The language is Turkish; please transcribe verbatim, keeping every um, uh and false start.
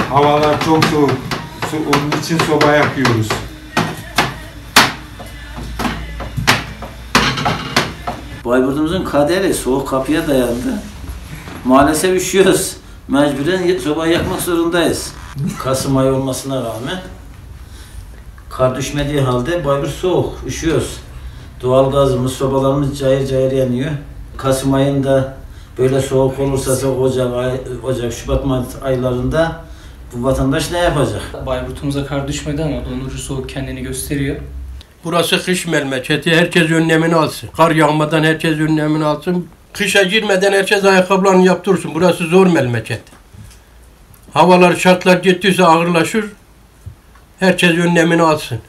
Havalar çok soğuk. Onun için soba yakıyoruz. Bayburt'umuzun kaderi soğuk kapıya dayandı. Maalesef üşüyoruz. Mecburen sobayı yakmak zorundayız. Kasım ayı olmasına rağmen kar düşmediği halde Bayburt soğuk, üşüyoruz. Doğal gazımız, sobalarımız cayır cayır yanıyor. Kasım ayında böyle soğuk olursa Ocak, ay, Ocak, Şubat, Mart aylarında bu vatandaş ne yapacak? Bayburt'umuza kar düşmedi ama dondurucu soğuk kendini gösteriyor. Burası kış memleketi, herkes önlemini alsın. Kar yağmadan herkes önlemini alsın. Kışa girmeden herkes ayakkabılarını yaptırsın. Burası zor memleket. Havalar, şartlar gittiyse ağırlaşır. Herkes önlemini alsın.